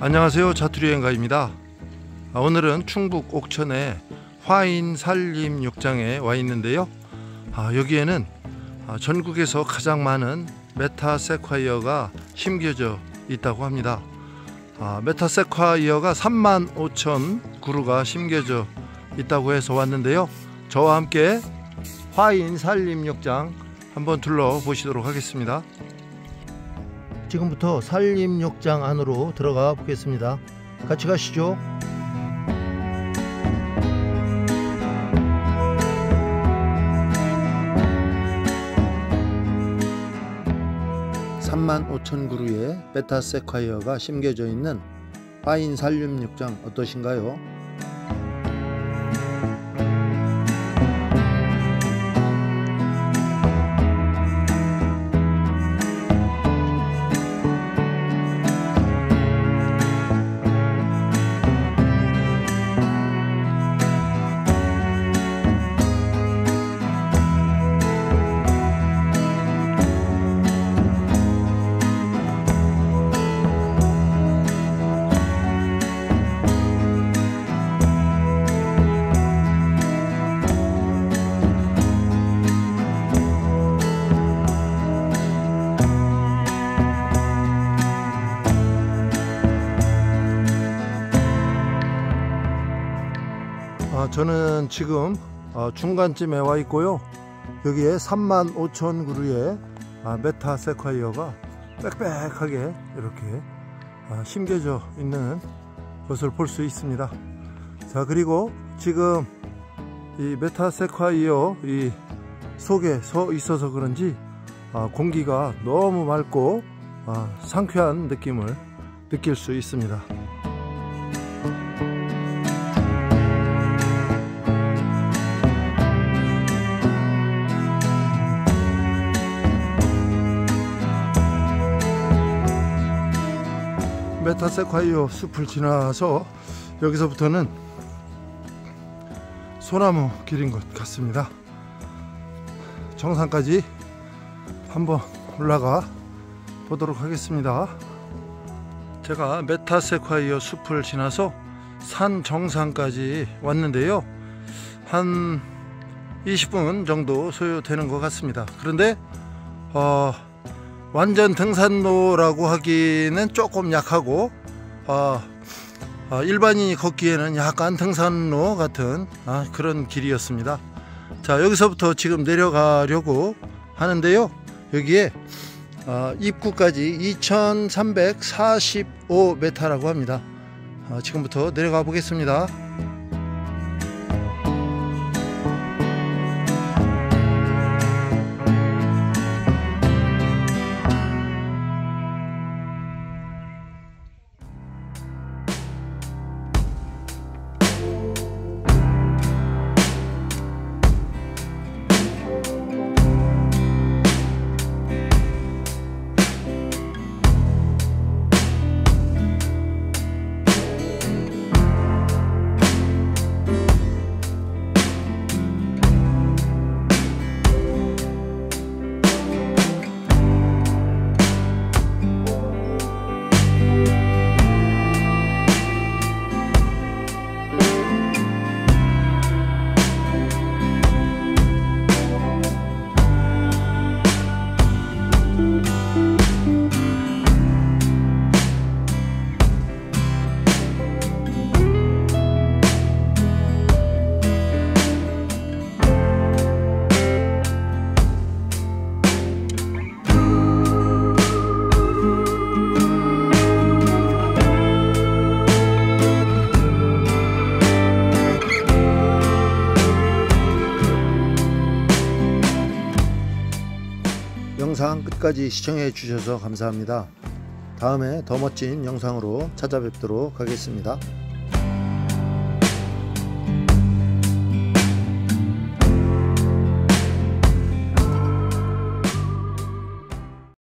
안녕하세요, 자투리여행가입니다. 오늘은 충북 옥천의 화인산림욕장에 와 있는데요. 여기에는 전국에서 가장 많은 메타세콰이어가 심겨져 있다고 합니다. 메타세콰이어가 35,000그루가 심겨져 있다고 해서 왔는데요. 저와 함께 화인산림욕장 한번 둘러보시도록 하겠습니다. 지금부터 산림욕장 안으로 들어가 보겠습니다. 같이 가시죠. (35,000그루의) 메타세콰이어가 심겨져 있는 화인산림욕장 어떠신가요? 저는 지금 중간쯤에 와 있고요. 여기에 35,000그루의 메타세콰이어가 빽빽하게 이렇게 심겨져 있는 것을 볼 수 있습니다. 자, 그리고 지금 이 메타세콰이어 이 속에 서 있어서 그런지 공기가 너무 맑고 상쾌한 느낌을 느낄 수 있습니다. 메타세콰이어 숲을 지나서 여기서부터는 소나무 길인 것 같습니다. 정상까지 한번 올라가 보도록 하겠습니다. 제가 메타세콰이어 숲을 지나서 산 정상까지 왔는데요, 한 20분 정도 소요되는 것 같습니다. 그런데 완전 등산로라고 하기는 조금 약하고 일반인이 걷기에는 약간 등산로 같은 그런 길이었습니다. 자, 여기서부터 지금 내려가려고 하는데요, 여기에 입구까지 2345m라고 합니다. 지금부터 내려가 보겠습니다. 영상 끝까지 시청해 주셔서 감사합니다. 다음에 더 멋진 영상으로 찾아뵙도록 하겠습니다.